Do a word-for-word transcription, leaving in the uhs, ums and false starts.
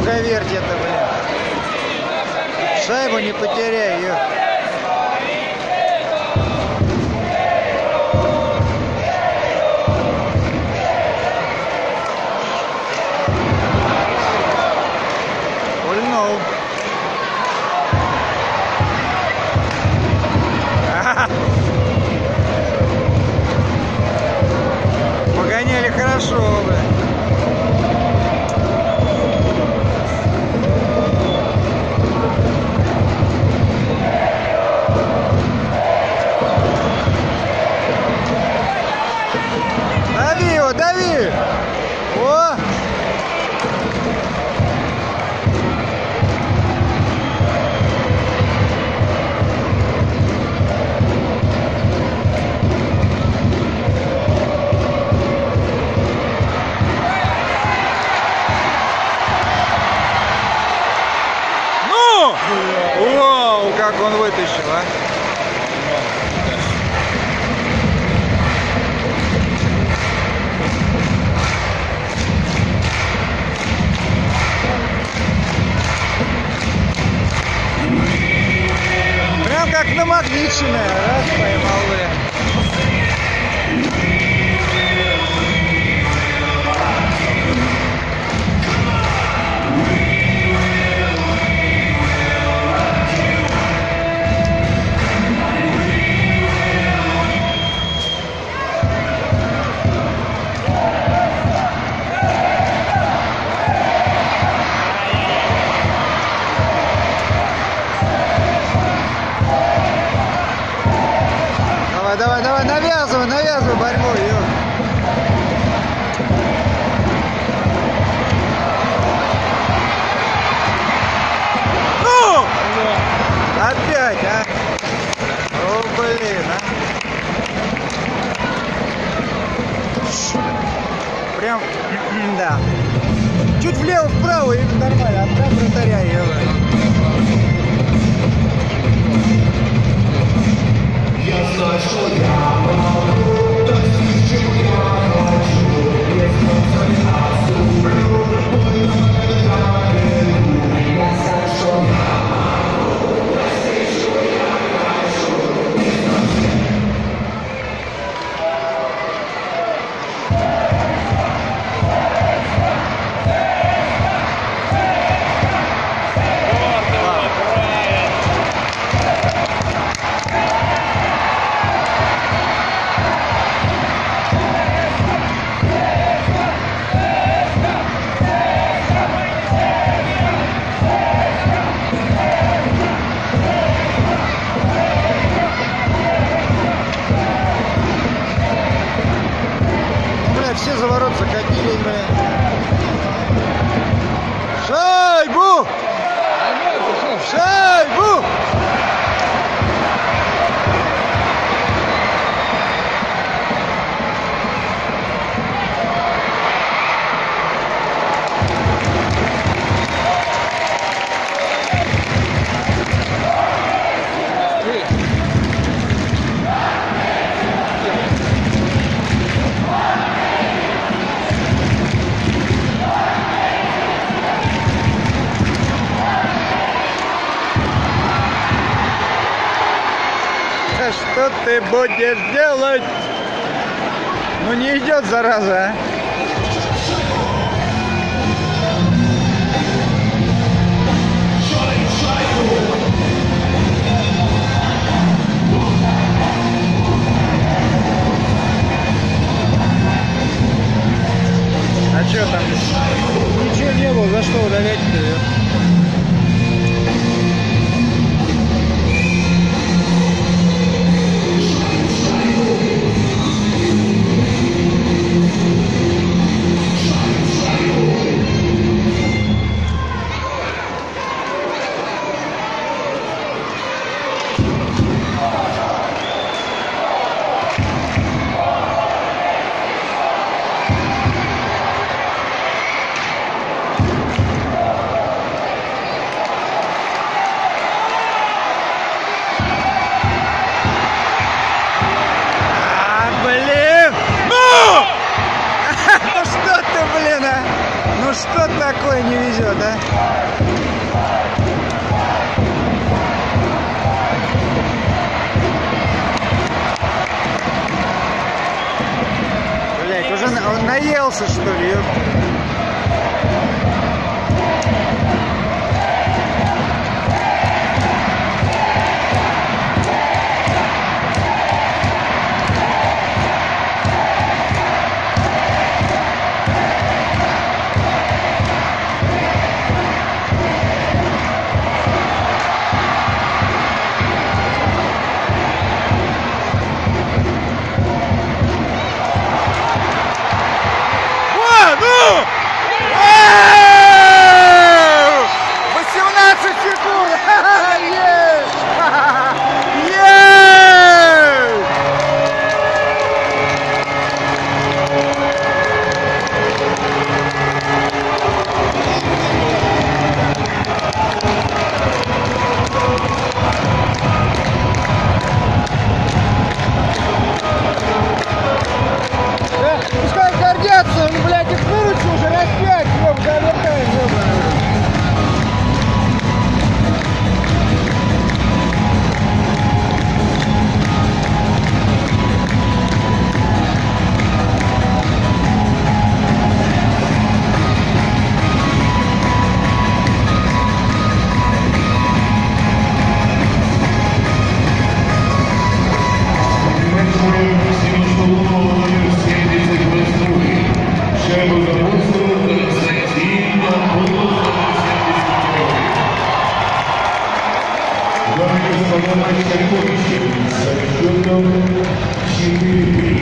круговерть это, блин. Шайбу не потеряй ее. Пульнул. Погоняли хорошо, блин. Дави его, дави! О! Ну! Вау, как он вытащил, а! Прям как намагниченная, раз поймал, блин. Давай, давай, давай, навязывай, навязывай борьбу, ё. Ну! Опять, а? О, блин, а? Прям, да. Чуть влево-вправо и нормально, а там вратаря, ё. Я знаю, что я могу достичь, чего я хочу. Без конца я отступлю, мой я знаю, что я могу достичь, чего я хочу. Без конца. Все за ворот закатились, блин. Шайбу! Шайбу! Что ты будешь делать? Ну не идет, зараза, а? А что там? Ничего не было, за что удалять-то? Ну что такое не везет? вперед, а? Блять, уже на... он наелся, что ли? Ёпта. восемнадцать секунд! Есть! Есть! Да, пускай гордятся, он, блядь, их выручил уже раз пять, ёб, да, вертай, ёбаный. Главный господин Матч Калькович, со счетом четыре